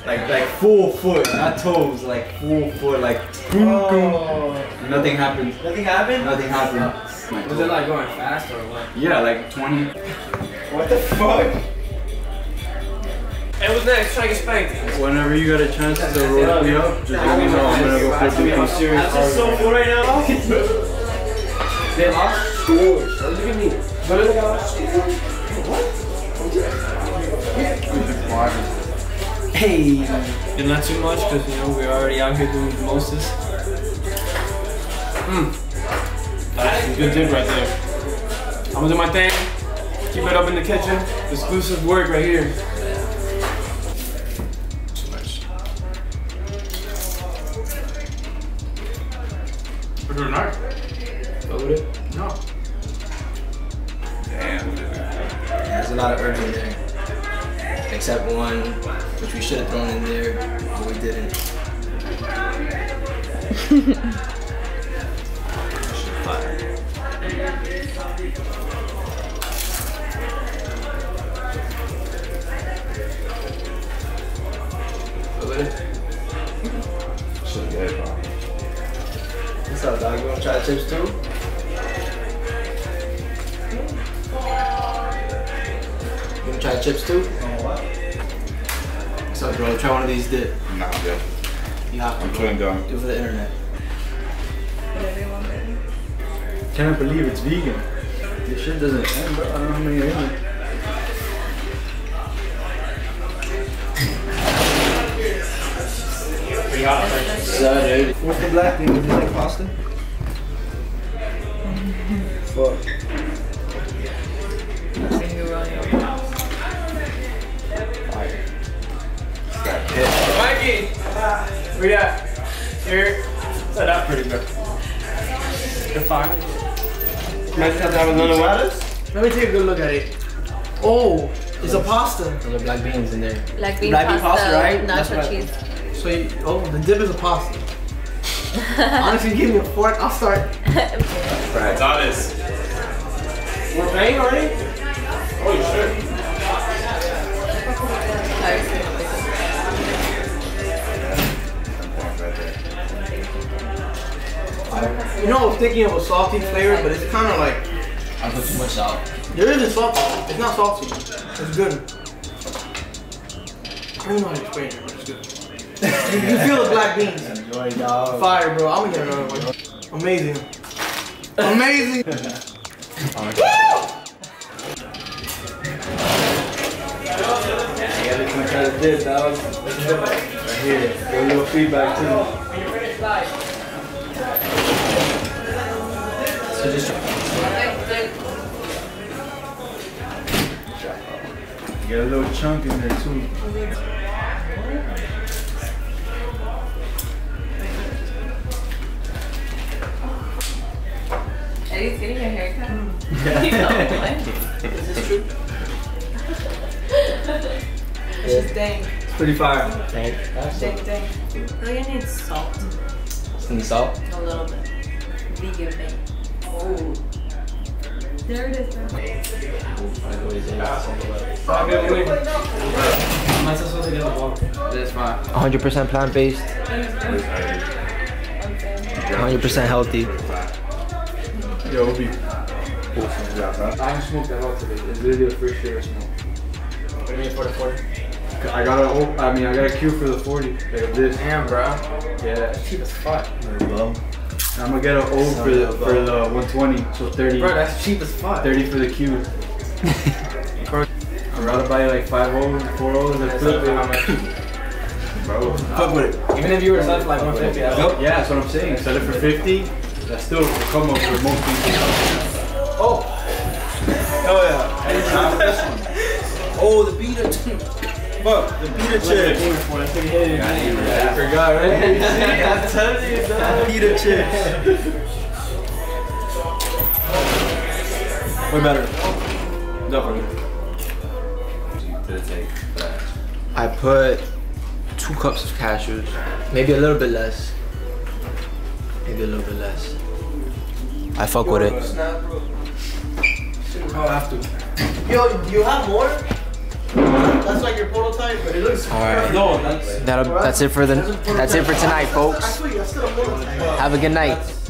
Like full foot, not toes, like full foot, like nothing happened. Nothing happened? Nothing happened. Was it like going fast or what? Yeah, like 20. What the fuck? Hey, what's next? Try to get spanked. Whenever you got a chance to roll me up, just let me know. I'm gonna go for the I'm serious. I'm just so full right now. They lost scores. Look at me. What? Hey, and not too much because you know we're already out here doing mimosas. That's a good dip right there. I'm gonna do my thing. Keep it up in the kitchen. Exclusive work right here. We're doing art. Go with it. No. Damn, dude. There's a lot of herbs in there. Except one, which we should have thrown in there, but we didn't. Fire. Go with it. Shit, good, bro. What's up, dog? You wanna try the chips too? You wanna try the chips too? What's up, bro? Try one of these dip. Nah, I'm good. You have to. I'm chewing gum. Do it for the internet. Can't believe it's vegan. This shit doesn't end, bro. I don't know how many are in it. Pretty hot. So, dude. What's the black thing? Is it like pasta? Fuck. Mikey! Where you at? Here. Set up pretty good. You're fine. Might have to have another one. Let me take a good look at it. Oh, it's a pasta. There's a black beans in there. Black bean Black bean pasta, pasta, right? That's nacho what cheese. So, the dip is a pasta. Honestly, give me a fork, I'll start. It's honest. We're paying already? Holy shit. You know, I was thinking of a salty flavor, but it's kind of like, I put too much salt. there isn't salty. It's not salty. It's good. I don't know how to explain it, but it's good. You feel the black beans. Enjoy, dog. Fire, bro. I'm gonna get another one. Amazing. Amazing. Yeah, let's try to dip, dog. Right here. Give a little feedback too. So just You got a little chunk in there too. Eddie's getting a haircut. Is this true? It's just dang. It's pretty fire. Dang, dang. Really, I need salt. some salt. A little bit. Vegan thing. Oh. There it is. I always say Am I supposed to get a water? That's fine. 100% plant-based, 100% healthy. Yo, it'll be. I haven't smoked that out today. It's literally the first day I smoked. What do you mean for the 40? I got a queue for the 40. Like this. Damn, bro. Yeah. That's cheap as fuck. I'm gonna get an O for the 120. So 30. Bro, that's cheap as fuck. 30 for the queue. I'd rather buy like 5 O's, 4 O's, and flip it. Bro, Fuck with it. Even if you were to sell it for like 150, yeah, that's what I'm saying. Sell it for 50. That's still a come up for most people. Oh. Hell yeah. I didn't try this one. Oh, the beater. Fuck, the beater chips. I forgot, right? I'm telling you, dog. Beater chips. Way better. Definitely. I put 2 cups of cashews, maybe a little bit less. Maybe a little bit less. I fuck with it. I'll have to. Yo, do you have more? That's like your prototype, but it looks. All right. No, that's. That's it for tonight, folks. Actually, that's still a prototype. Have a good night.